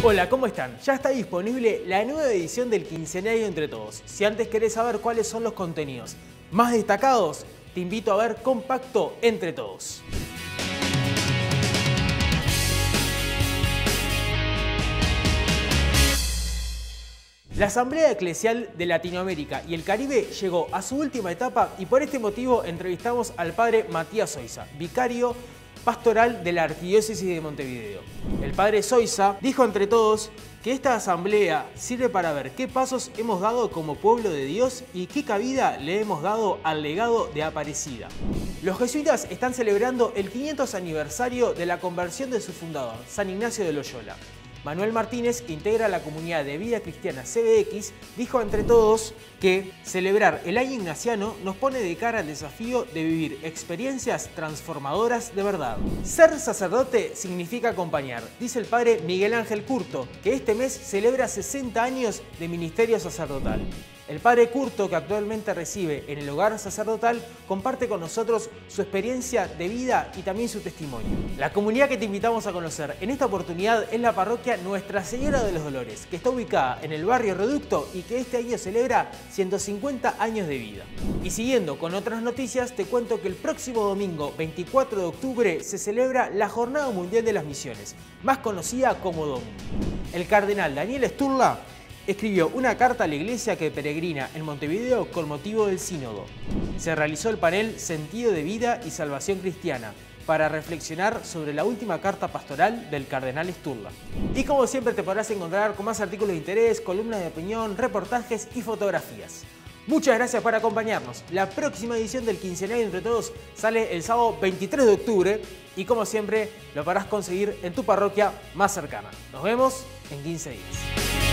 Hola, ¿cómo están? Ya está disponible la nueva edición del Quincenario Entre Todos. Si antes querés saber cuáles son los contenidos más destacados, te invito a ver Compacto Entre Todos. La Asamblea Eclesial de Latinoamérica y el Caribe llegó a su última etapa y por este motivo entrevistamos al padre Matías Soiza, vicario pastoral de la Arquidiócesis de Montevideo. El padre Soiza dijo entre todos que esta asamblea sirve para ver qué pasos hemos dado como pueblo de Dios y qué cabida le hemos dado al legado de Aparecida. Los jesuitas están celebrando el 500 aniversario de la conversión de su fundador, San Ignacio de Loyola. Manuel Martínez, que integra la comunidad de vida cristiana CBX, dijo entre todos que celebrar el año ignaciano nos pone de cara al desafío de vivir experiencias transformadoras de verdad. Ser sacerdote significa acompañar, dice el padre Miguel Ángel Curto, que este mes celebra 60 años de ministerio sacerdotal. El padre Curto, que actualmente reside en el hogar sacerdotal, comparte con nosotros su experiencia de vida y también su testimonio. La comunidad que te invitamos a conocer en esta oportunidad es la parroquia Nuestra Señora de los Dolores, que está ubicada en el barrio Reducto y que este año celebra 150 años de vida. Y siguiendo con otras noticias, te cuento que el próximo domingo, 24 de octubre, se celebra la Jornada Mundial de las Misiones, más conocida como DOMINO. El cardenal Daniel Sturla escribió una carta a la iglesia que peregrina en Montevideo con motivo del sínodo. Se realizó el panel Sentido de Vida y Salvación Cristiana para reflexionar sobre la última carta pastoral del cardenal Sturla. Y como siempre te podrás encontrar con más artículos de interés, columnas de opinión, reportajes y fotografías. Muchas gracias por acompañarnos. La próxima edición del Quincenario Entre Todos sale el sábado 23 de octubre y como siempre lo podrás conseguir en tu parroquia más cercana. Nos vemos en 15 días.